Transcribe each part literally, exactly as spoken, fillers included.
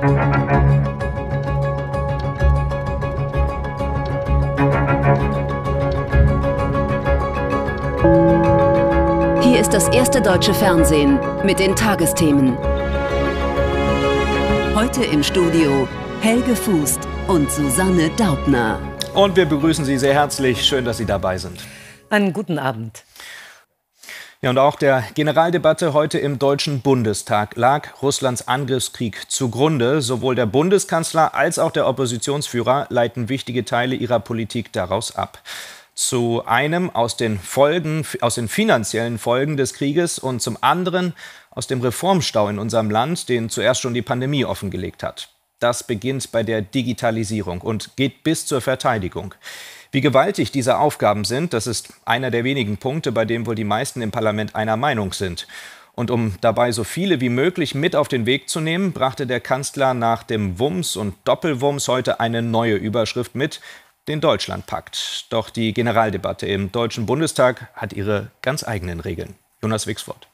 Hier ist das erste deutsche Fernsehen mit den Tagesthemen. Heute im Studio Helge Fußt und Susanne Daubner. Und wir begrüßen Sie sehr herzlich. Schön, dass Sie dabei sind. Einen guten Abend. Ja, und auch der Generaldebatte heute im Deutschen Bundestag lag Russlands Angriffskrieg zugrunde. Sowohl der Bundeskanzler als auch der Oppositionsführer leiten wichtige Teile ihrer Politik daraus ab. Zu einem aus den Folgen, aus den finanziellen Folgen des Krieges und zum anderen aus dem Reformstau in unserem Land, den zuerst schon die Pandemie offengelegt hat. Das beginnt bei der Digitalisierung und geht bis zur Verteidigung. Wie gewaltig diese Aufgaben sind, das ist einer der wenigen Punkte, bei dem wohl die meisten im Parlament einer Meinung sind. Und um dabei so viele wie möglich mit auf den Weg zu nehmen, brachte der Kanzler nach dem Wumms und Doppelwumms heute eine neue Überschrift mit: den Deutschlandpakt. Doch die Generaldebatte im Deutschen Bundestag hat ihre ganz eigenen Regeln. Jonas Wixford.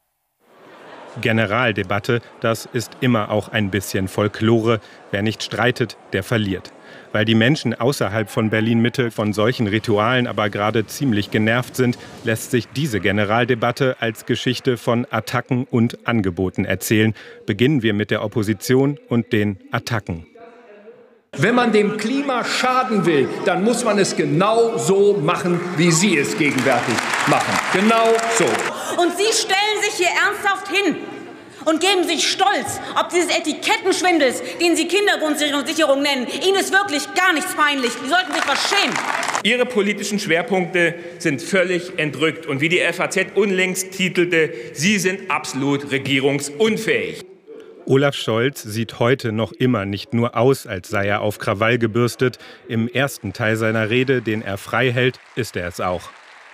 Generaldebatte, das ist immer auch ein bisschen Folklore. Wer nicht streitet, der verliert. Weil die Menschen außerhalb von Berlin-Mitte von solchen Ritualen aber gerade ziemlich genervt sind, lässt sich diese Generaldebatte als Geschichte von Attacken und Angeboten erzählen. Beginnen wir mit der Opposition und den Attacken. Wenn man dem Klima schaden will, dann muss man es genau so machen, wie Sie es gegenwärtig machen. Genau so. Und Sie stellen sich hier ernsthaft hin und geben sich stolz, ob dieses Etikettenschwindels, den Sie Kindergrundsicherung nennen, Ihnen ist wirklich gar nichts peinlich. Sie sollten sich was schämen. Ihre politischen Schwerpunkte sind völlig entrückt. Und wie die F A Z unlängst titelte, Sie sind absolut regierungsunfähig. Olaf Scholz sieht heute noch immer nicht nur aus, als sei er auf Krawall gebürstet. Im ersten Teil seiner Rede, den er frei hält, ist er es auch.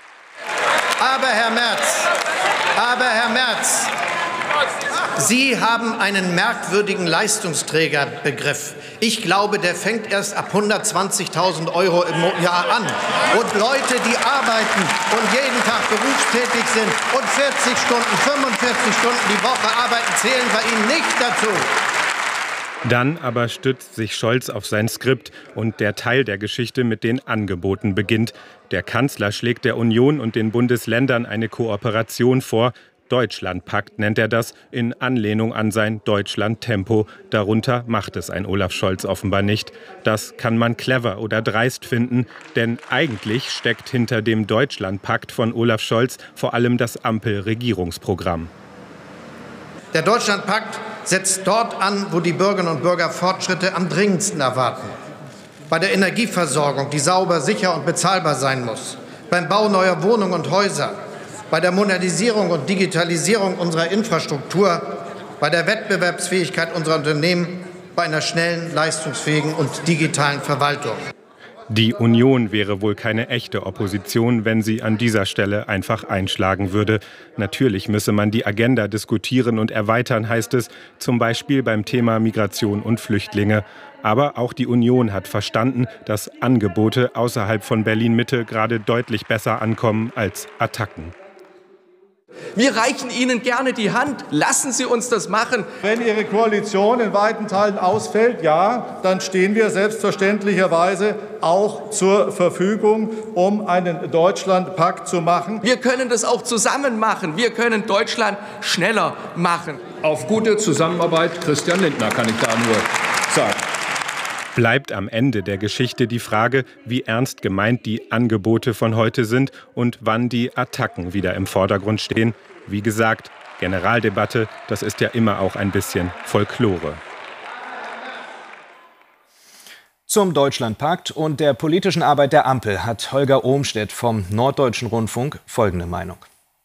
Aber Herr Merz, aber Herr Merz, Sie haben einen merkwürdigen Leistungsträgerbegriff. Ich glaube, der fängt erst ab hundertzwanzigtausend Euro im Jahr an. Und Leute, die arbeiten und jeden Tag berufstätig sind und vierzig Stunden, fünfundvierzig Stunden die Woche arbeiten, zählen wir ihnen nicht dazu. Dann aber stützt sich Scholz auf sein Skript und der Teil der Geschichte mit den Angeboten beginnt. Der Kanzler schlägt der Union und den Bundesländern eine Kooperation vor. Deutschlandpakt nennt er das, in Anlehnung an sein Deutschland-Tempo. Darunter macht es ein Olaf Scholz offenbar nicht. Das kann man clever oder dreist finden, denn eigentlich steckt hinter dem Deutschlandpakt von Olaf Scholz vor allem das Ampel-Regierungsprogramm. Der Deutschlandpakt setzt dort an, wo die Bürgerinnen und Bürger Fortschritte am dringendsten erwarten. Bei der Energieversorgung, die sauber, sicher und bezahlbar sein muss. Beim Bau neuer Wohnungen und Häuser. Bei der Modernisierung und Digitalisierung unserer Infrastruktur, bei der Wettbewerbsfähigkeit unserer Unternehmen, bei einer schnellen, leistungsfähigen und digitalen Verwaltung. Die Union wäre wohl keine echte Opposition, wenn sie an dieser Stelle einfach einschlagen würde. Natürlich müsse man die Agenda diskutieren und erweitern, heißt es, zum Beispiel beim Thema Migration und Flüchtlinge. Aber auch die Union hat verstanden, dass Angebote außerhalb von Berlin-Mitte gerade deutlich besser ankommen als Attacken. Wir reichen Ihnen gerne die Hand. Lassen Sie uns das machen. Wenn Ihre Koalition in weiten Teilen ausfällt, ja, dann stehen wir selbstverständlicherweise auch zur Verfügung, um einen Deutschlandpakt zu machen. Wir können das auch zusammen machen. Wir können Deutschland schneller machen. Auf gute Zusammenarbeit Christian Lindner kann ich da nur sagen. Bleibt am Ende der Geschichte die Frage, wie ernst gemeint die Angebote von heute sind und wann die Attacken wieder im Vordergrund stehen. Wie gesagt, Generaldebatte, das ist ja immer auch ein bisschen Folklore. Zum Deutschlandpakt und der politischen Arbeit der Ampel hat Holger Ohmstedt vom Norddeutschen Rundfunk folgende Meinung.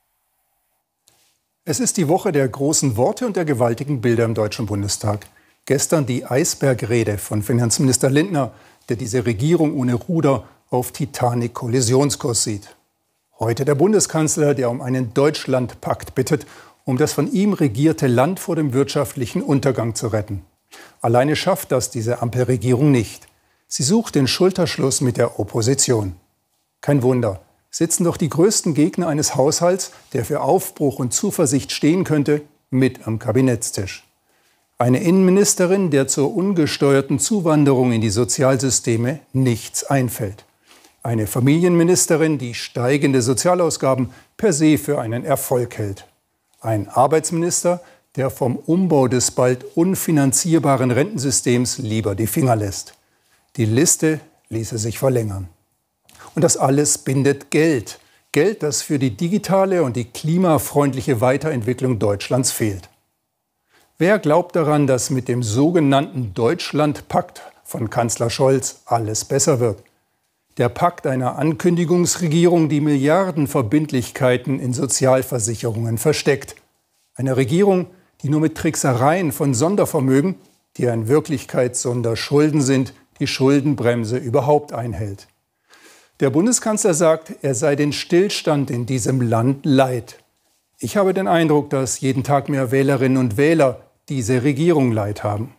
Es ist die Woche der großen Worte und der gewaltigen Bilder im Deutschen Bundestag. Gestern die Eisbergrede von Finanzminister Lindner, der diese Regierung ohne Ruder auf Titanic-Kollisionskurs sieht. Heute der Bundeskanzler, der um einen Deutschlandpakt bittet, um das von ihm regierte Land vor dem wirtschaftlichen Untergang zu retten. Alleine schafft das diese Ampelregierung nicht. Sie sucht den Schulterschluss mit der Opposition. Kein Wunder, sitzen doch die größten Gegner eines Haushalts, der für Aufbruch und Zuversicht stehen könnte, mit am Kabinettstisch. Eine Innenministerin, der zur ungesteuerten Zuwanderung in die Sozialsysteme nichts einfällt. Eine Familienministerin, die steigende Sozialausgaben per se für einen Erfolg hält. Ein Arbeitsminister, der vom Umbau des bald unfinanzierbaren Rentensystems lieber die Finger lässt. Die Liste ließe sich verlängern. Und das alles bindet Geld. Geld, das für die digitale und die klimafreundliche Weiterentwicklung Deutschlands fehlt. Wer glaubt daran, dass mit dem sogenannten Deutschlandpakt von Kanzler Scholz alles besser wird? Der Pakt einer Ankündigungsregierung, die Milliardenverbindlichkeiten in Sozialversicherungen versteckt. Eine Regierung, die nur mit Tricksereien von Sondervermögen, die in Wirklichkeit Sonderschulden sind, die Schuldenbremse überhaupt einhält. Der Bundeskanzler sagt, er sei den Stillstand in diesem Land leid. Ich habe den Eindruck, dass jeden Tag mehr Wählerinnen und Wähler diese Regierung leid haben.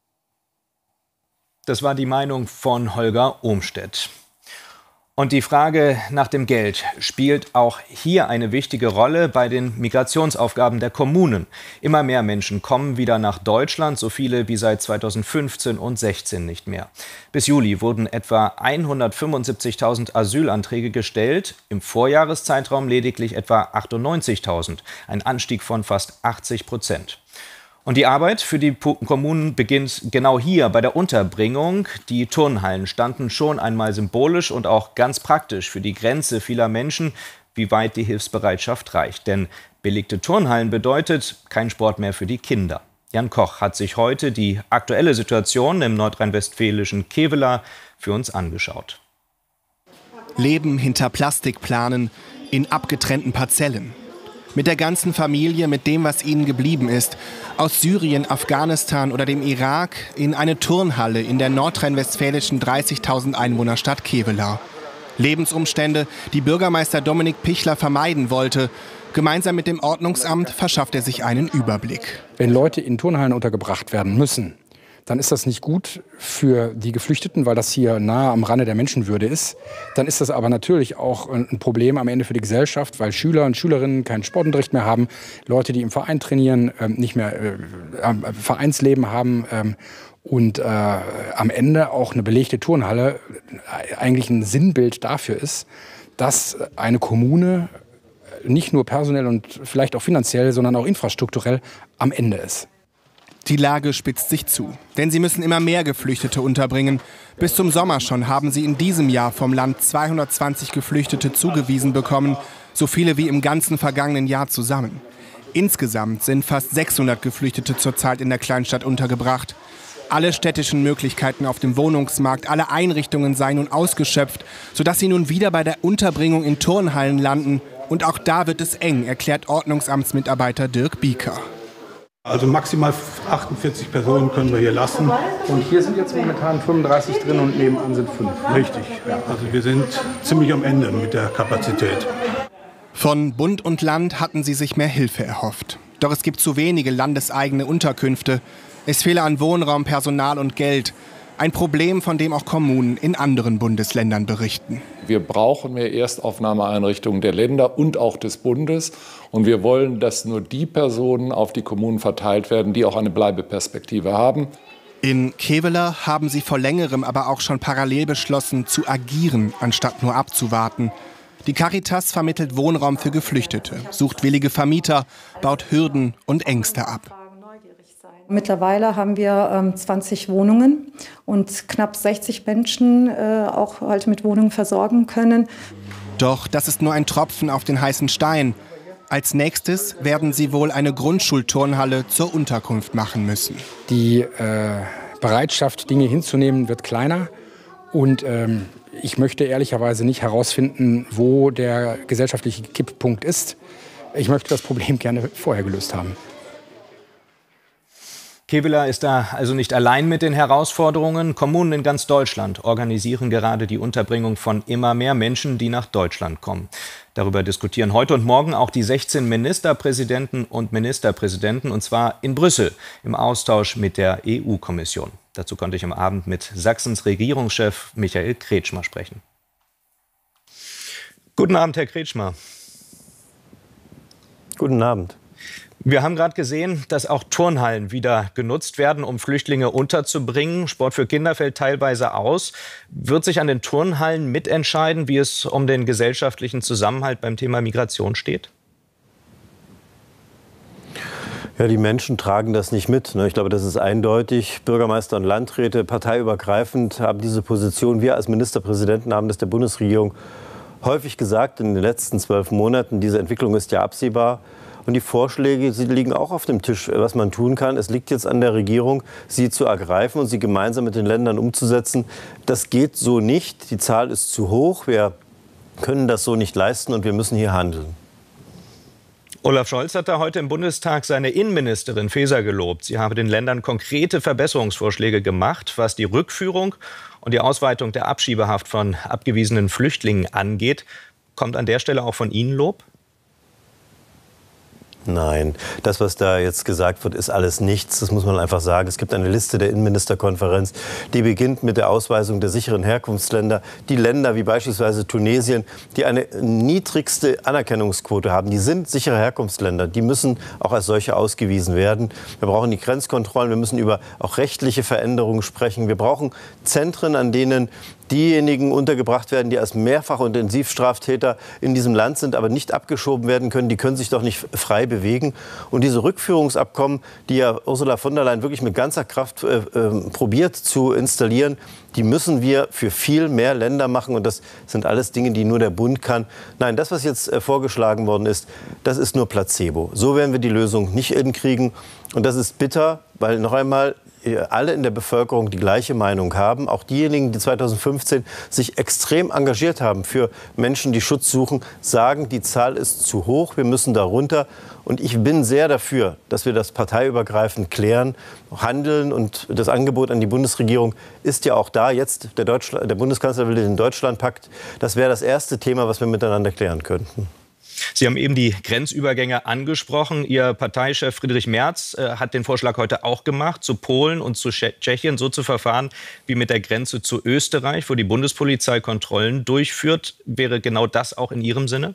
Das war die Meinung von Holger Ohmstedt. Und die Frage nach dem Geld spielt auch hier eine wichtige Rolle bei den Migrationsaufgaben der Kommunen. Immer mehr Menschen kommen wieder nach Deutschland, so viele wie seit zweitausendfünfzehn und sechzehn nicht mehr. Bis Juli wurden etwa hundertfünfundsiebzigtausend Asylanträge gestellt, im Vorjahreszeitraum lediglich etwa achtundneunzigtausend, ein Anstieg von fast achtzig Prozent. Und die Arbeit für die Kommunen beginnt genau hier bei der Unterbringung. Die Turnhallen standen schon einmal symbolisch und auch ganz praktisch für die Grenze vieler Menschen, wie weit die Hilfsbereitschaft reicht. Denn belegte Turnhallen bedeutet kein Sport mehr für die Kinder. Jan Koch hat sich heute die aktuelle Situation im nordrhein-westfälischen Kevela für uns angeschaut. Leben hinter Plastikplanen in abgetrennten Parzellen. Mit der ganzen Familie, mit dem, was ihnen geblieben ist. Aus Syrien, Afghanistan oder dem Irak in eine Turnhalle in der nordrhein-westfälischen dreißigtausend Einwohnerstadt Kevela. Lebensumstände, die Bürgermeister Dominik Pichler vermeiden wollte. Gemeinsam mit dem Ordnungsamt verschafft er sich einen Überblick. Wenn Leute in Turnhallen untergebracht werden müssen, dann ist das nicht gut für die Geflüchteten, weil das hier nahe am Rande der Menschenwürde ist. Dann ist das aber natürlich auch ein Problem am Ende für die Gesellschaft, weil Schüler und Schülerinnen keinen Sportunterricht mehr haben, Leute, die im Verein trainieren, nicht mehr äh, Vereinsleben haben ähm, und äh, am Ende auch eine belegte Turnhalle eigentlich ein Sinnbild dafür ist, dass eine Kommune nicht nur personell und vielleicht auch finanziell, sondern auch infrastrukturell am Ende ist. Die Lage spitzt sich zu, denn sie müssen immer mehr Geflüchtete unterbringen. Bis zum Sommer schon haben sie in diesem Jahr vom Land zweihundertzwanzig Geflüchtete zugewiesen bekommen, so viele wie im ganzen vergangenen Jahr zusammen. Insgesamt sind fast sechshundert Geflüchtete zurzeit in der Kleinstadt untergebracht. Alle städtischen Möglichkeiten auf dem Wohnungsmarkt, alle Einrichtungen seien nun ausgeschöpft, sodass sie nun wieder bei der Unterbringung in Turnhallen landen. Und auch da wird es eng, erklärt Ordnungsamtsmitarbeiter Dirk Bieker. Also maximal achtundvierzig Personen können wir hier lassen. Und hier sind jetzt momentan fünfunddreißig drin und nebenan sind fünf. Richtig, ja. Also wir sind ziemlich am Ende mit der Kapazität. Von Bund und Land hatten sie sich mehr Hilfe erhofft. Doch es gibt zu wenige landeseigene Unterkünfte. Es fehle an Wohnraum, Personal und Geld. Ein Problem, von dem auch Kommunen in anderen Bundesländern berichten. Wir brauchen mehr Erstaufnahmeeinrichtungen der Länder und auch des Bundes. Und wir wollen, dass nur die Personen auf die Kommunen verteilt werden, die auch eine Bleibeperspektive haben. In Kevela haben sie vor längerem aber auch schon parallel beschlossen, zu agieren, anstatt nur abzuwarten. Die Caritas vermittelt Wohnraum für Geflüchtete, sucht willige Vermieter, baut Hürden und Ängste ab. Mittlerweile haben wir ähm, zwanzig Wohnungen und knapp sechzig Menschen äh, auch halt mit Wohnungen versorgen können. Doch das ist nur ein Tropfen auf den heißen Stein. Als nächstes werden sie wohl eine Grundschulturnhalle zur Unterkunft machen müssen. Die äh, Bereitschaft, Dinge hinzunehmen, wird kleiner. Und ähm, ich möchte ehrlicherweise nicht herausfinden, wo der gesellschaftliche Kipppunkt ist. Ich möchte das Problem gerne vorher gelöst haben. Kevela ist da also nicht allein mit den Herausforderungen. Kommunen in ganz Deutschland organisieren gerade die Unterbringung von immer mehr Menschen, die nach Deutschland kommen. Darüber diskutieren heute und morgen auch die sechzehn Ministerpräsidenten und Ministerpräsidenten, und zwar in Brüssel, im Austausch mit der E U-Kommission. Dazu konnte ich am Abend mit Sachsens Regierungschef Michael Kretschmer sprechen. Guten Abend, Herr Kretschmer. Guten Abend. Wir haben gerade gesehen, dass auch Turnhallen wieder genutzt werden, um Flüchtlinge unterzubringen. Sport für Kinder fällt teilweise aus. Wird sich an den Turnhallen mitentscheiden, wie es um den gesellschaftlichen Zusammenhalt beim Thema Migration steht? Ja, die Menschen tragen das nicht mit. Ich glaube, das ist eindeutig. Bürgermeister und Landräte, parteiübergreifend, haben diese Position. Wir als Ministerpräsidenten haben das der Bundesregierung häufig gesagt in den letzten zwölf Monaten. Diese Entwicklung ist ja absehbar. Und die Vorschläge, sie liegen auch auf dem Tisch, was man tun kann. Es liegt jetzt an der Regierung, sie zu ergreifen und sie gemeinsam mit den Ländern umzusetzen. Das geht so nicht. Die Zahl ist zu hoch. Wir können das so nicht leisten und wir müssen hier handeln. Olaf Scholz hat da heute im Bundestag seine Innenministerin Faeser gelobt. Sie habe den Ländern konkrete Verbesserungsvorschläge gemacht, was die Rückführung und die Ausweitung der Abschiebehaft von abgewiesenen Flüchtlingen angeht. Kommt an der Stelle auch von Ihnen Lob? Nein, das, was da jetzt gesagt wird, ist alles nichts. Das muss man einfach sagen. Es gibt eine Liste der Innenministerkonferenz, die beginnt mit der Ausweisung der sicheren Herkunftsländer. Die Länder wie beispielsweise Tunesien, die eine niedrigste Anerkennungsquote haben, die sind sichere Herkunftsländer. Die müssen auch als solche ausgewiesen werden. Wir brauchen die Grenzkontrollen. Wir müssen über auch rechtliche Veränderungen sprechen. Wir brauchen Zentren, an denen diejenigen untergebracht werden, die als Mehrfach- und Intensivstraftäter in diesem Land sind, aber nicht abgeschoben werden können. Die können sich doch nicht frei bewegen. Und diese Rückführungsabkommen, die ja Ursula von der Leyen wirklich mit ganzer Kraft äh, äh, probiert zu installieren, die müssen wir für viel mehr Länder machen. Und das sind alles Dinge, die nur der Bund kann. Nein, das, was jetzt äh, vorgeschlagen worden ist, das ist nur Placebo. So werden wir die Lösung nicht hinkriegen. Und das ist bitter, weil noch einmal alle in der Bevölkerung die gleiche Meinung haben. Auch diejenigen, die zweitausendfünfzehn sich extrem engagiert haben für Menschen, die Schutz suchen, sagen, die Zahl ist zu hoch, wir müssen da runter. Und ich bin sehr dafür, dass wir das parteiübergreifend klären, handeln. Und das Angebot an die Bundesregierung ist ja auch da. Jetzt der, Deutschland, der Bundeskanzler will den Deutschlandpakt. Das wäre das erste Thema, was wir miteinander klären könnten. Sie haben eben die Grenzübergänge angesprochen. Ihr Parteichef Friedrich Merz äh, hat den Vorschlag heute auch gemacht, zu Polen und zu Tschechien so zu verfahren wie mit der Grenze zu Österreich, wo die Bundespolizei Kontrollen durchführt. Wäre genau das auch in Ihrem Sinne?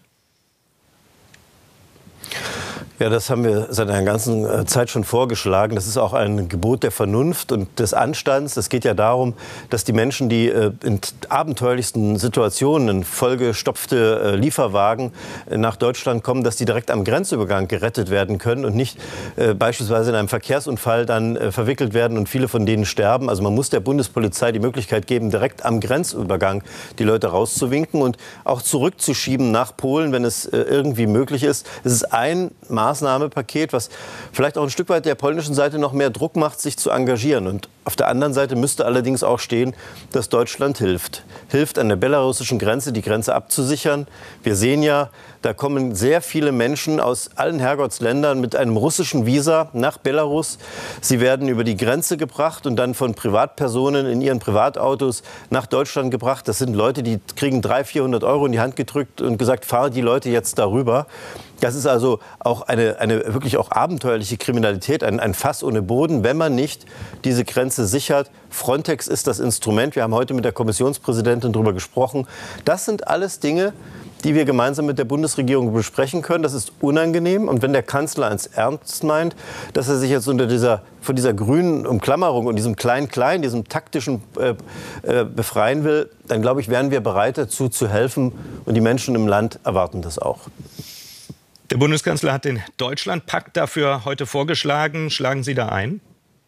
Ja, das haben wir seit einer ganzen Zeit schon vorgeschlagen. Das ist auch ein Gebot der Vernunft und des Anstands. Es geht ja darum, dass die Menschen, die in abenteuerlichsten Situationen vollgestopfte Lieferwagen nach Deutschland kommen, dass die direkt am Grenzübergang gerettet werden können und nicht äh, beispielsweise in einem Verkehrsunfall dann äh, verwickelt werden und viele von denen sterben. Also man muss der Bundespolizei die Möglichkeit geben, direkt am Grenzübergang die Leute rauszuwinken und auch zurückzuschieben nach Polen, wenn es äh, irgendwie möglich ist. Es ist ein Maßnahmenpaket, was vielleicht auch ein Stück weit der polnischen Seite noch mehr Druck macht, sich zu engagieren. Und auf der anderen Seite müsste allerdings auch stehen, dass Deutschland hilft. Hilft an der belarussischen Grenze, die Grenze abzusichern. Wir sehen ja, da kommen sehr viele Menschen aus allen Herrgottsländern mit einem russischen Visa nach Belarus. Sie werden über die Grenze gebracht und dann von Privatpersonen in ihren Privatautos nach Deutschland gebracht. Das sind Leute, die kriegen dreihundert, vierhundert Euro in die Hand gedrückt und gesagt, fahr die Leute jetzt darüber. Das ist also auch eine, eine wirklich auch abenteuerliche Kriminalität, ein, ein Fass ohne Boden, wenn man nicht diese Grenze sichert. Frontex ist das Instrument. Wir haben heute mit der Kommissionspräsidentin darüber gesprochen. Das sind alles Dinge, die wir gemeinsam mit der Bundesregierung besprechen können. Das ist unangenehm. Und wenn der Kanzler es ernst meint, dass er sich jetzt unter dieser, von dieser grünen Umklammerung und diesem Klein-Klein, diesem taktischen äh, äh, befreien will, dann glaube ich, wären wir bereit dazu zu helfen. Und die Menschen im Land erwarten das auch. Der Bundeskanzler hat den Deutschlandpakt dafür heute vorgeschlagen. Schlagen Sie da ein?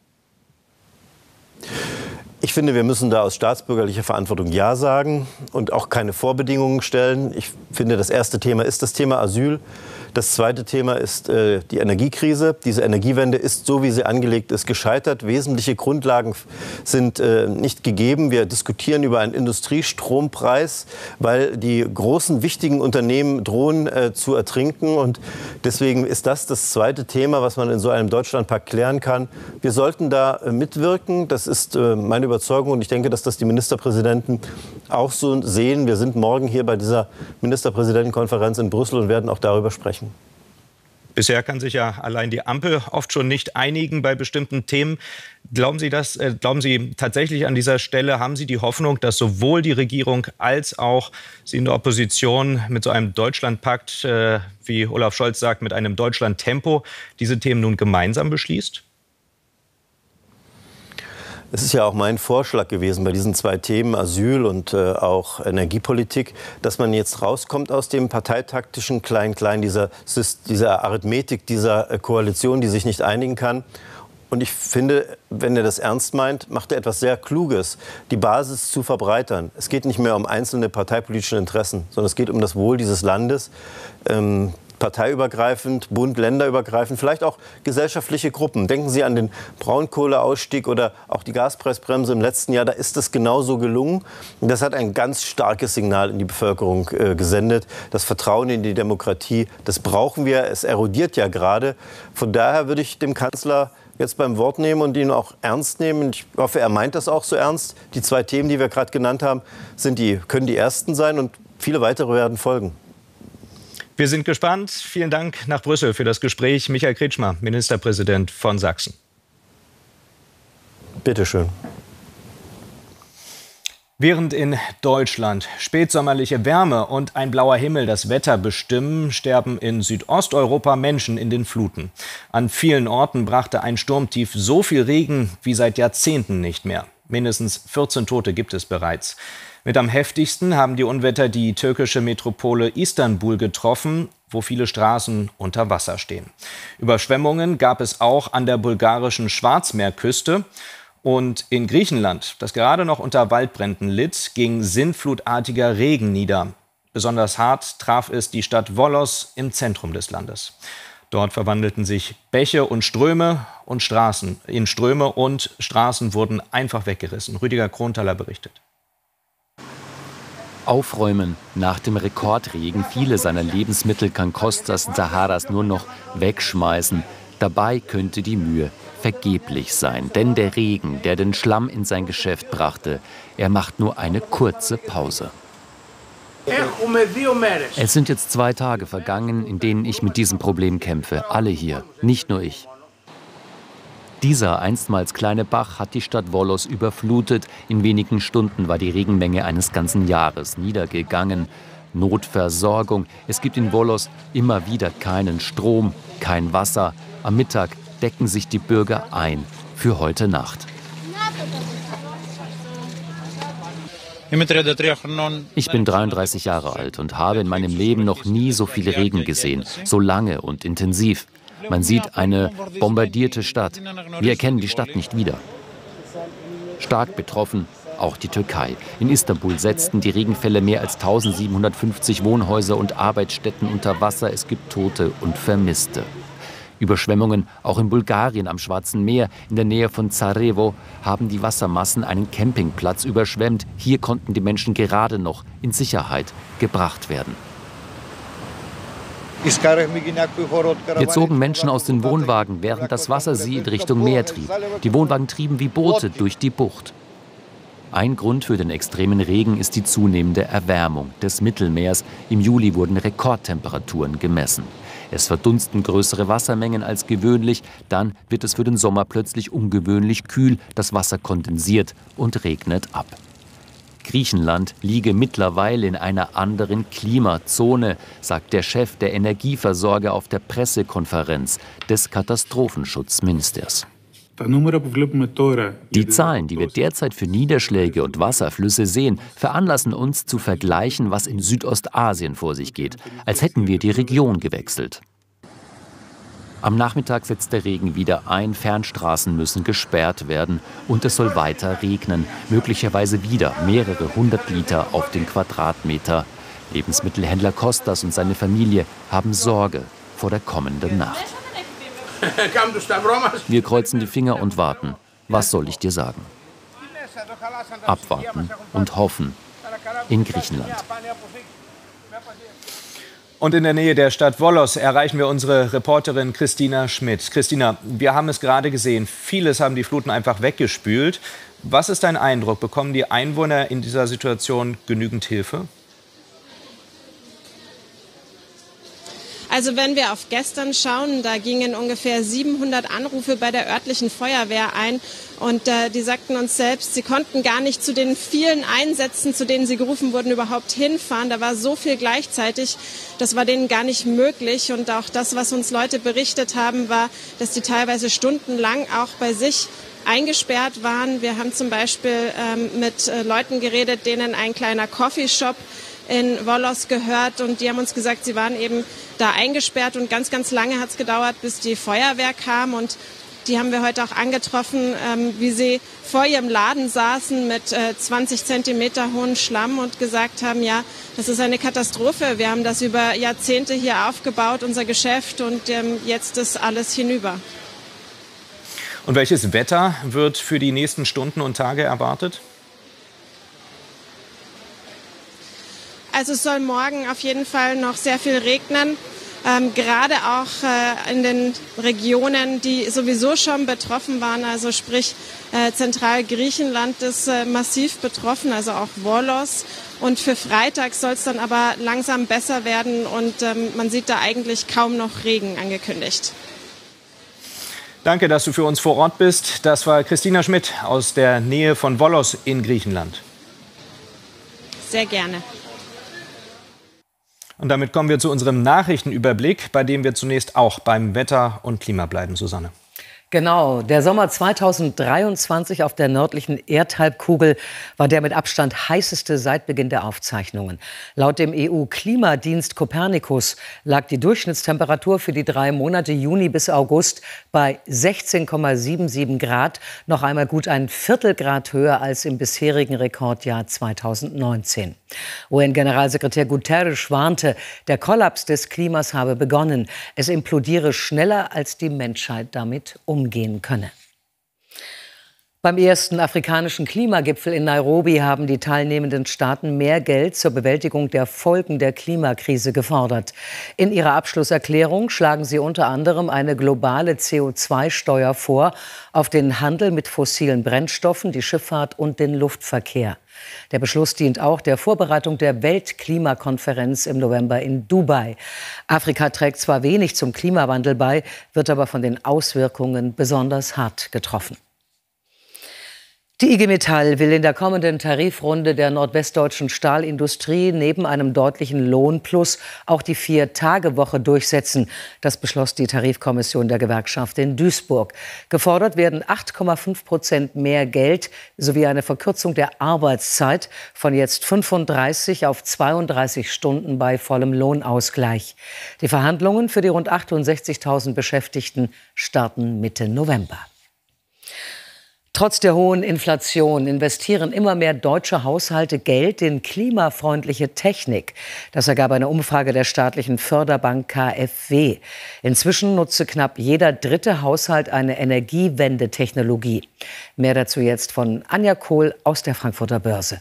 Ich finde, wir müssen da aus staatsbürgerlicher Verantwortung Ja sagen und auch keine Vorbedingungen stellen. Ich finde, das erste Thema ist das Thema Asyl. Das zweite Thema ist äh, die Energiekrise. Diese Energiewende ist, so wie sie angelegt ist, gescheitert. Wesentliche Grundlagen sind äh, nicht gegeben. Wir diskutieren über einen Industriestrompreis, weil die großen, wichtigen Unternehmen drohen äh, zu ertrinken. Und deswegen ist das das zweite Thema, was man in so einem Deutschlandpakt klären kann. Wir sollten da äh, mitwirken. Das ist äh, meine Überzeugung. Und ich denke, dass das die Ministerpräsidenten auch so sehen. Wir sind morgen hier bei dieser Ministerpräsidentenkonferenz in Brüssel und werden auch darüber sprechen. Bisher kann sich ja allein die Ampel oft schon nicht einigen bei bestimmten Themen. Glauben Sie das? Äh, glauben Sie tatsächlich an dieser Stelle, haben Sie die Hoffnung, dass sowohl die Regierung als auch Sie in der Opposition mit so einem Deutschlandpakt, äh, wie Olaf Scholz sagt, mit einem Deutschlandtempo diese Themen nun gemeinsam beschließt? Es ist ja auch mein Vorschlag gewesen bei diesen zwei Themen, Asyl und äh, auch Energiepolitik, dass man jetzt rauskommt aus dem parteitaktischen Klein-Klein, dieser, dieser Arithmetik, dieser äh, Koalition, die sich nicht einigen kann. Und ich finde, wenn er das ernst meint, macht er etwas sehr Kluges, die Basis zu verbreitern. Es geht nicht mehr um einzelne parteipolitische Interessen, sondern es geht um das Wohl dieses Landes. Ähm, parteiübergreifend, Bund, länderübergreifend, vielleicht auch gesellschaftliche Gruppen. Denken Sie an den Braunkohleausstieg oder auch die Gaspreisbremse im letzten Jahr. Da ist es genauso gelungen. Und das hat ein ganz starkes Signal in die Bevölkerung äh, gesendet. Das Vertrauen in die Demokratie, das brauchen wir. Es erodiert ja gerade. Von daher würde ich dem Kanzler jetzt beim Wort nehmen und ihn auch ernst nehmen. Ich hoffe, er meint das auch so ernst. Die zwei Themen, die wir gerade genannt haben, sind die, können die ersten sein und viele weitere werden folgen. Wir sind gespannt. Vielen Dank nach Brüssel für das Gespräch. Michael Kretschmer, Ministerpräsident von Sachsen. Bitte schön. Während in Deutschland spätsommerliche Wärme und ein blauer Himmel das Wetter bestimmen, sterben in Südosteuropa Menschen in den Fluten. An vielen Orten brachte ein Sturmtief so viel Regen wie seit Jahrzehnten nicht mehr. Mindestens vierzehn Tote gibt es bereits. Mit am heftigsten haben die Unwetter die türkische Metropole Istanbul getroffen, wo viele Straßen unter Wasser stehen. Überschwemmungen gab es auch an der bulgarischen Schwarzmeerküste. Und in Griechenland, das gerade noch unter Waldbränden litt, ging sinnflutartiger Regen nieder. Besonders hart traf es die Stadt Volos im Zentrum des Landes. Dort verwandelten sich Bäche und Ströme und Straßen in Ströme und Straßen wurden einfach weggerissen. Rüdiger Kronthaler berichtet. Aufräumen. Nach dem Rekordregen viele seiner Lebensmittel kann Kostas Zaharas nur noch wegschmeißen. Dabei könnte die Mühe vergeblich sein, denn der Regen, der den Schlamm in sein Geschäft brachte, er macht nur eine kurze Pause. Es sind jetzt zwei Tage vergangen, in denen ich mit diesem Problem kämpfe. Alle hier, nicht nur ich. Dieser einstmals kleine Bach hat die Stadt Volos überflutet. In wenigen Stunden war die Regenmenge eines ganzen Jahres niedergegangen. Notversorgung. Es gibt in Volos immer wieder keinen Strom, kein Wasser. Am Mittag decken sich die Bürger ein für heute Nacht. Ich bin dreiunddreißig Jahre alt und habe in meinem Leben noch nie so viel Regen gesehen, so lange und intensiv. Man sieht eine bombardierte Stadt. Wir erkennen die Stadt nicht wieder. Stark betroffen auch die Türkei. In Istanbul setzten die Regenfälle mehr als eintausendsiebenhundertfünfzig Wohnhäuser und Arbeitsstätten unter Wasser. Es gibt Tote und Vermisste. Überschwemmungen auch in Bulgarien am Schwarzen Meer. In der Nähe von Sarajevo haben die Wassermassen einen Campingplatz überschwemmt. Hier konnten die Menschen gerade noch in Sicherheit gebracht werden. Hier zogen Menschen aus den Wohnwagen, während das Wasser sie in Richtung Meer trieb. Die Wohnwagen trieben wie Boote durch die Bucht. Ein Grund für den extremen Regen ist die zunehmende Erwärmung des Mittelmeers. Im Juli wurden Rekordtemperaturen gemessen. Es verdunsten größere Wassermengen als gewöhnlich. Dann wird es für den Sommer plötzlich ungewöhnlich kühl. Das Wasser kondensiert und regnet ab. Griechenland liege mittlerweile in einer anderen Klimazone, sagt der Chef der Energieversorger auf der Pressekonferenz des Katastrophenschutzministers. Die Zahlen, die wir derzeit für Niederschläge und Wasserflüsse sehen, veranlassen uns zu vergleichen, was in Südostasien vor sich geht, als hätten wir die Region gewechselt. Am Nachmittag setzt der Regen wieder ein, Fernstraßen müssen gesperrt werden und es soll weiter regnen, möglicherweise wieder mehrere hundert Liter auf den Quadratmeter. Lebensmittelhändler Kostas und seine Familie haben Sorge vor der kommenden Nacht. Wir kreuzen die Finger und warten. Was soll ich dir sagen? Abwarten und hoffen in Griechenland. Und in der Nähe der Stadt Volos erreichen wir unsere Reporterin Christina Schmidt. Christina, wir haben es gerade gesehen, vieles haben die Fluten einfach weggespült. Was ist dein Eindruck? Bekommen die Einwohner in dieser Situation genügend Hilfe? Also wenn wir auf gestern schauen, da gingen ungefähr siebenhundert Anrufe bei der örtlichen Feuerwehr ein. Und äh, die sagten uns selbst, sie konnten gar nicht zu den vielen Einsätzen, zu denen sie gerufen wurden, überhaupt hinfahren. Da war so viel gleichzeitig, das war denen gar nicht möglich. Und auch das, was uns Leute berichtet haben, war, dass die teilweise stundenlang auch bei sich eingesperrt waren. Wir haben zum Beispiel ähm, mit äh, Leuten geredet, denen ein kleiner Coffeeshop in Wolos gehört, und die haben uns gesagt, sie waren eben da eingesperrt und ganz, ganz lange hat es gedauert, bis die Feuerwehr kam, und die haben wir heute auch angetroffen, ähm, wie sie vor ihrem Laden saßen mit äh, zwanzig Zentimeter hohen Schlamm und gesagt haben, ja, das ist eine Katastrophe, wir haben das über Jahrzehnte hier aufgebaut, unser Geschäft, und ähm, jetzt ist alles hinüber. Und welches Wetter wird für die nächsten Stunden und Tage erwartet? Also es soll morgen auf jeden Fall noch sehr viel regnen, ähm, gerade auch äh, in den Regionen, die sowieso schon betroffen waren, also sprich äh, Zentralgriechenland ist äh, massiv betroffen, also auch Volos. Und für Freitag soll es dann aber langsam besser werden, und ähm, man sieht da eigentlich kaum noch Regen angekündigt. Danke, dass du für uns vor Ort bist. Das war Christina Schmidt aus der Nähe von Volos in Griechenland. Sehr gerne. Und damit kommen wir zu unserem Nachrichtenüberblick, bei dem wir zunächst auch beim Wetter und Klima bleiben, Susanne. Genau, der Sommer zweitausenddreiundzwanzig auf der nördlichen Erdhalbkugel war der mit Abstand heißeste seit Beginn der Aufzeichnungen. Laut dem E U-Klimadienst Copernicus lag die Durchschnittstemperatur für die drei Monate Juni bis August bei sechzehn Komma siebenundsiebzig Grad, noch einmal gut ein Viertelgrad höher als im bisherigen Rekordjahr zweitausendneunzehn. U N-Generalsekretär Guterres warnte, der Kollaps des Klimas habe begonnen. Es implodiere schneller, als die Menschheit damit umgehen könne. Beim ersten afrikanischen Klimagipfel in Nairobi haben die teilnehmenden Staaten mehr Geld zur Bewältigung der Folgen der Klimakrise gefordert. In ihrer Abschlusserklärung schlagen sie unter anderem eine globale C O zwei Steuer vor auf den Handel mit fossilen Brennstoffen, die Schifffahrt und den Luftverkehr. Der Beschluss dient auch der Vorbereitung der Weltklimakonferenz im November in Dubai. Afrika trägt zwar wenig zum Klimawandel bei, wird aber von den Auswirkungen besonders hart getroffen. Die I G Metall will in der kommenden Tarifrunde der nordwestdeutschen Stahlindustrie neben einem deutlichen Lohnplus auch die Vier-Tage-Woche durchsetzen. Das beschloss die Tarifkommission der Gewerkschaft in Duisburg. Gefordert werden acht Komma fünf Prozent mehr Geld sowie eine Verkürzung der Arbeitszeit von jetzt fünfunddreißig auf zweiunddreißig Stunden bei vollem Lohnausgleich. Die Verhandlungen für die rund achtundsechzigtausend Beschäftigten starten Mitte November. Trotz der hohen Inflation investieren immer mehr deutsche Haushalte Geld in klimafreundliche Technik. Das ergab eine Umfrage der staatlichen Förderbank K f W. Inzwischen nutze knapp jeder dritte Haushalt eine Energiewendetechnologie. Mehr dazu jetzt von Anja Kohl aus der Frankfurter Börse.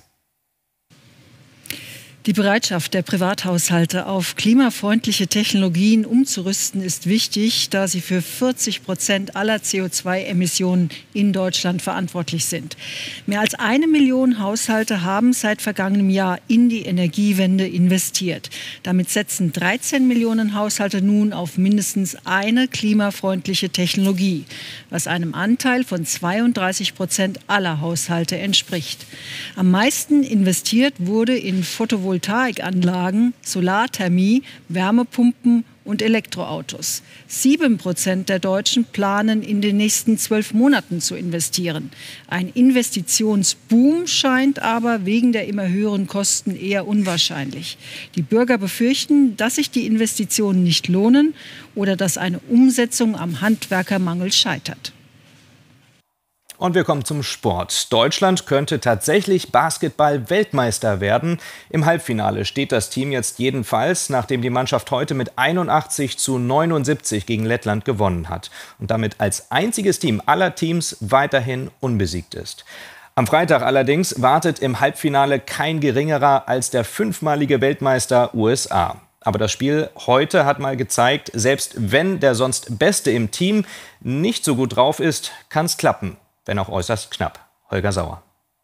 Die Bereitschaft der Privathaushalte, auf klimafreundliche Technologien umzurüsten, ist wichtig, da sie für vierzig Prozent aller C O zwei Emissionen in Deutschland verantwortlich sind. Mehr als eine Million Haushalte haben seit vergangenem Jahr in die Energiewende investiert. Damit setzen dreizehn Millionen Haushalte nun auf mindestens eine klimafreundliche Technologie, was einem Anteil von zweiunddreißig Prozent aller Haushalte entspricht. Am meisten investiert wurde in Photovoltaik. Photovoltaikanlagen, Solarthermie, Wärmepumpen und Elektroautos. Sieben Prozent der Deutschen planen, in den nächsten zwölf Monaten zu investieren. Ein Investitionsboom scheint aber wegen der immer höheren Kosten eher unwahrscheinlich. Die Bürger befürchten, dass sich die Investitionen nicht lohnen oder dass eine Umsetzung am Handwerkermangel scheitert. Und wir kommen zum Sport. Deutschland könnte tatsächlich Basketball-Weltmeister werden. Im Halbfinale steht das Team jetzt jedenfalls, nachdem die Mannschaft heute mit einundachtzig zu neunundsiebzig gegen Lettland gewonnen hat und damit als einziges Team aller Teams weiterhin unbesiegt ist. Am Freitag allerdings wartet im Halbfinale kein geringerer als der fünfmalige Weltmeister U S A. Aber das Spiel heute hat mal gezeigt, selbst wenn der sonst Beste im Team nicht so gut drauf ist, kann es klappen. Wenn auch äußerst knapp. Holger Sauer.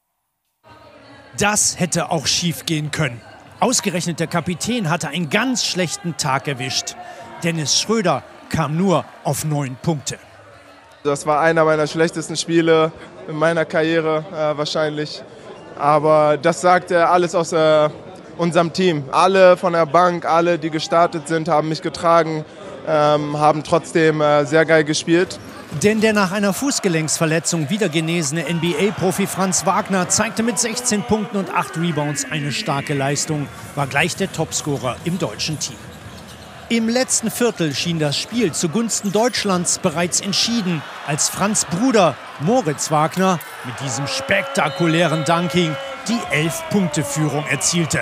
Das hätte auch schief gehen können. Ausgerechnet der Kapitän hatte einen ganz schlechten Tag erwischt. Dennis Schröder kam nur auf neun Punkte. Das war einer meiner schlechtesten Spiele in meiner Karriere äh, wahrscheinlich. Aber das sagt äh, alles aus äh, unserem Team. Alle von der Bank, alle, die gestartet sind, haben mich getragen, ähm, haben trotzdem äh, sehr geil gespielt. Denn der nach einer Fußgelenksverletzung wieder genesene N B A-Profi Franz Wagner zeigte mit sechzehn Punkten und acht Rebounds eine starke Leistung, war gleich der Topscorer im deutschen Team. Im letzten Viertel schien das Spiel zugunsten Deutschlands bereits entschieden, als Franz' Bruder Moritz Wagner mit diesem spektakulären Dunking die elf-Punkte-Führung erzielte.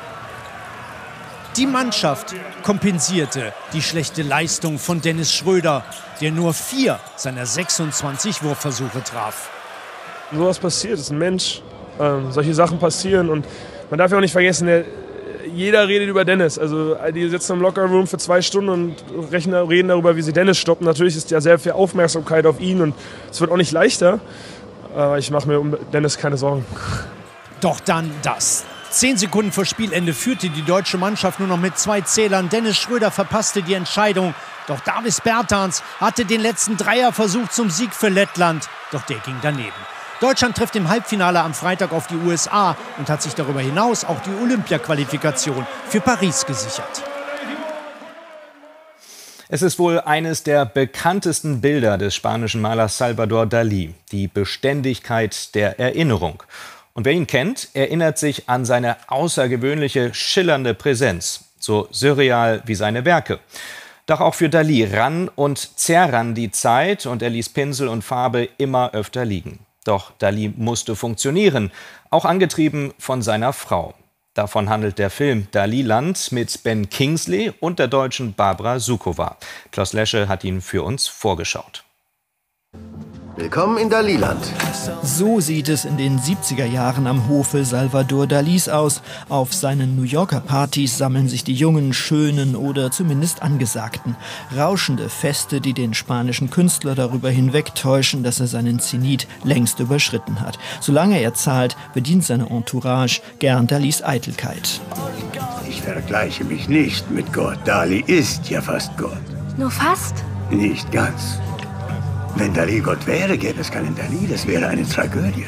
Die Mannschaft kompensierte die schlechte Leistung von Dennis Schröder, der nur vier seiner sechsundzwanzig Wurfversuche traf. So was passiert, ist ein Mensch. Ähm, solche Sachen passieren und man darf ja auch nicht vergessen, der, jeder redet über Dennis. Also die sitzen im Lockerroom für zwei Stunden und rechnen, reden darüber, wie sie Dennis stoppen. Natürlich ist ja sehr viel Aufmerksamkeit auf ihn und es wird auch nicht leichter. Aber ich mache mir um Dennis keine Sorgen. Doch dann das. Zehn Sekunden vor Spielende führte die deutsche Mannschaft nur noch mit zwei Zählern. Dennis Schröder verpasste die Entscheidung. Doch Davis Bertans hatte den letzten Dreierversuch zum Sieg für Lettland. Doch der ging daneben. Deutschland trifft im Halbfinale am Freitag auf die U S A und hat sich darüber hinaus auch die Olympia-Qualifikation für Paris gesichert. Es ist wohl eines der bekanntesten Bilder des spanischen Malers Salvador Dalí, die Beständigkeit der Erinnerung. Und wer ihn kennt, erinnert sich an seine außergewöhnliche, schillernde Präsenz, so surreal wie seine Werke. Doch auch für Dalí rann und zerrann die Zeit und er ließ Pinsel und Farbe immer öfter liegen. Doch Dalí musste funktionieren, auch angetrieben von seiner Frau. Davon handelt der Film Daliland mit Ben Kingsley und der deutschen Barbara Sukowa. Klaus Lesche hat ihn für uns vorgeschaut. Willkommen in Daliland. So sieht es in den siebziger Jahren am Hofe Salvador Dalís aus. Auf seinen New Yorker Partys sammeln sich die jungen, schönen oder zumindest angesagten. Rauschende Feste, die den spanischen Künstler darüber hinwegtäuschen, dass er seinen Zenit längst überschritten hat. Solange er zahlt, bedient seine Entourage gern Dalís Eitelkeit. Ich vergleiche mich nicht mit Gott. Dalí ist ja fast Gott. Nur fast? Nicht ganz. Wenn Dalí Gott wäre, gäbe es keinen Dalí. Das wäre eine Tragödie.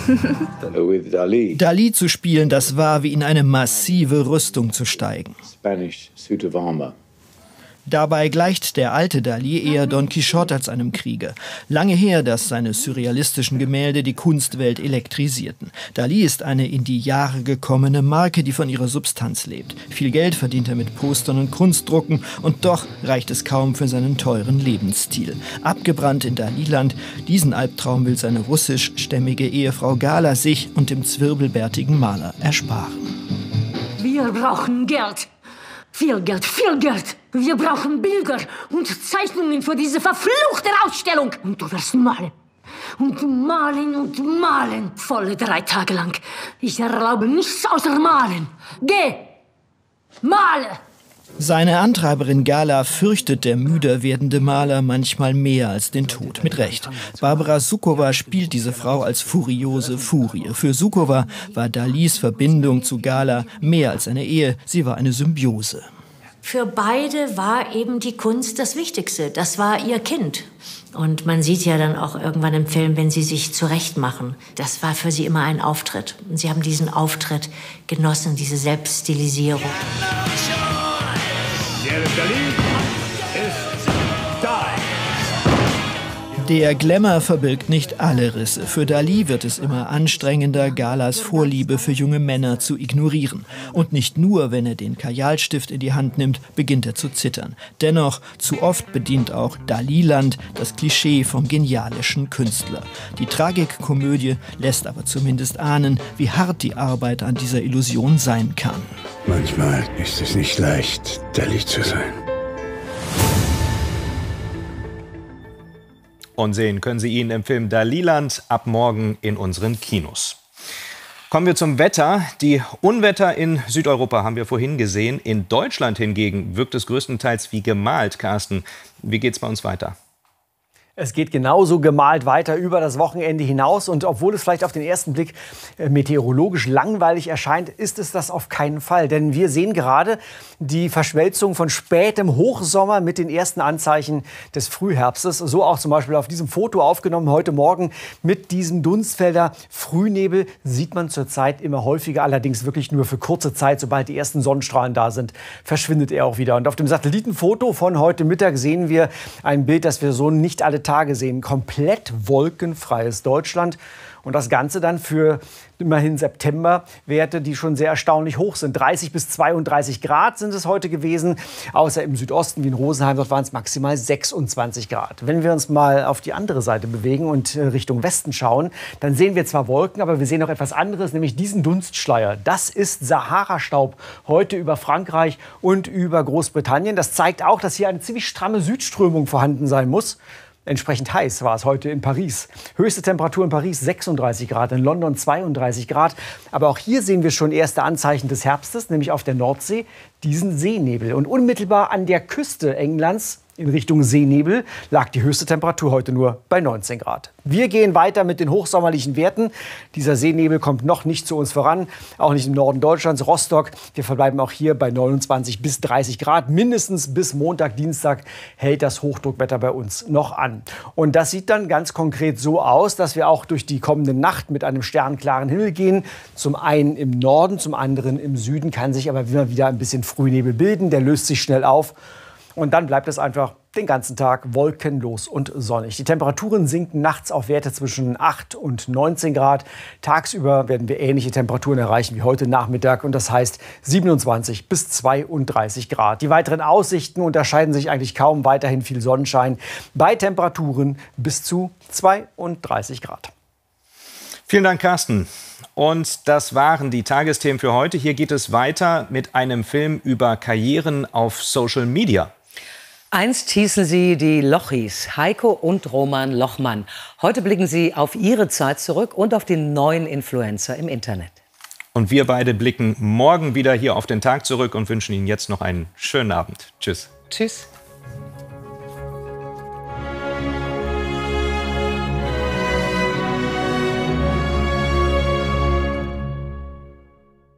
Dalí zu spielen, das war wie in eine massive Rüstung zu steigen. Spanish suit of armor. Dabei gleicht der alte Dalí eher Don Quixote als einem Krieger. Lange her, dass seine surrealistischen Gemälde die Kunstwelt elektrisierten. Dalí ist eine in die Jahre gekommene Marke, die von ihrer Substanz lebt. Viel Geld verdient er mit Postern und Kunstdrucken und doch reicht es kaum für seinen teuren Lebensstil. Abgebrannt in Daliland, diesen Albtraum will seine russischstämmige Ehefrau Gala sich und dem zwirbelbärtigen Maler ersparen. Wir brauchen Geld. Viel Geld, viel Geld. Wir brauchen Bilder und Zeichnungen für diese verfluchte Ausstellung. Und du wirst malen. Und malen und malen. Volle drei Tage lang. Ich erlaube nichts außer malen. Geh! Male! Seine Antreiberin Gala fürchtet der müder werdende Maler manchmal mehr als den Tod. Mit Recht. Barbara Sukowa spielt diese Frau als furiose Furie. Für Sukowa war Dalís Verbindung zu Gala mehr als eine Ehe. Sie war eine Symbiose. Für beide war eben die Kunst das Wichtigste. Das war ihr Kind. Und man sieht ja dann auch irgendwann im Film, wenn sie sich zurechtmachen. Das war für sie immer ein Auftritt. Und sie haben diesen Auftritt genossen, diese Selbststilisierung. Der Glamour verbirgt nicht alle Risse. Für Dalí wird es immer anstrengender, Galas Vorliebe für junge Männer zu ignorieren. Und nicht nur, wenn er den Kajalstift in die Hand nimmt, beginnt er zu zittern. Dennoch, zu oft bedient auch Daliland das Klischee vom genialischen Künstler. Die Tragikkomödie lässt aber zumindest ahnen, wie hart die Arbeit an dieser Illusion sein kann. Manchmal ist es nicht leicht, Dalí zu sein. Und sehen können Sie ihn im Film Daliland ab morgen in unseren Kinos. Kommen wir zum Wetter. Die Unwetter in Südeuropa haben wir vorhin gesehen. In Deutschland hingegen wirkt es größtenteils wie gemalt, Carsten. Wie geht's bei uns weiter? Es geht genauso gemalt weiter über das Wochenende hinaus. Und obwohl es vielleicht auf den ersten Blick meteorologisch langweilig erscheint, ist es das auf keinen Fall. Denn wir sehen gerade die Verschmelzung von spätem Hochsommer mit den ersten Anzeichen des Frühherbstes. So auch zum Beispiel auf diesem Foto aufgenommen heute Morgen mit diesem Dunstfelder Frühnebel sieht man zurzeit immer häufiger, allerdings wirklich nur für kurze Zeit. Sobald die ersten Sonnenstrahlen da sind, verschwindet er auch wieder. Und auf dem Satellitenfoto von heute Mittag sehen wir ein Bild, das wir so nicht alle Tage sehen. Komplett wolkenfreies Deutschland. Und das Ganze dann für immerhin Septemberwerte, die schon sehr erstaunlich hoch sind. dreißig bis zweiunddreißig Grad sind es heute gewesen. Außer im Südosten wie in Rosenheim, dort waren es maximal sechsundzwanzig Grad. Wenn wir uns mal auf die andere Seite bewegen und Richtung Westen schauen, dann sehen wir zwar Wolken, aber wir sehen noch etwas anderes, nämlich diesen Dunstschleier. Das ist Sahara-Staub heute über Frankreich und über Großbritannien. Das zeigt auch, dass hier eine ziemlich stramme Südströmung vorhanden sein muss. Entsprechend heiß war es heute in Paris. Höchste Temperatur in Paris sechsunddreißig Grad, in London zweiunddreißig Grad. Aber auch hier sehen wir schon erste Anzeichen des Herbstes, nämlich auf der Nordsee diesen Seenebel. Und unmittelbar an der Küste Englands in Richtung Seenebel lag die höchste Temperatur heute nur bei neunzehn Grad. Wir gehen weiter mit den hochsommerlichen Werten. Dieser Seenebel kommt noch nicht zu uns voran, auch nicht im Norden Deutschlands, Rostock. Wir verbleiben auch hier bei neunundzwanzig bis dreißig Grad. Mindestens bis Montag, Dienstag hält das Hochdruckwetter bei uns noch an. Und das sieht dann ganz konkret so aus, dass wir auch durch die kommende Nacht mit einem sternklaren Himmel gehen. Zum einen im Norden, zum anderen im Süden kann sich aber immer wieder ein bisschen Frühnebel bilden. Der löst sich schnell auf. Und dann bleibt es einfach den ganzen Tag wolkenlos und sonnig. Die Temperaturen sinken nachts auf Werte zwischen acht und neunzehn Grad. Tagsüber werden wir ähnliche Temperaturen erreichen wie heute Nachmittag. Und das heißt siebenundzwanzig bis zweiunddreißig Grad. Die weiteren Aussichten unterscheiden sich eigentlich kaum. Weiterhin viel Sonnenschein bei Temperaturen bis zu zweiunddreißig Grad. Vielen Dank, Carsten. Und das waren die Tagesthemen für heute. Hier geht es weiter mit einem Film über Karrieren auf Social Media. Einst hießen sie die Lochis, Heiko und Roman Lochmann. Heute blicken sie auf ihre Zeit zurück und auf den neuen Influencer im Internet. Und wir beide blicken morgen wieder hier auf den Tag zurück und wünschen Ihnen jetzt noch einen schönen Abend. Tschüss. Tschüss.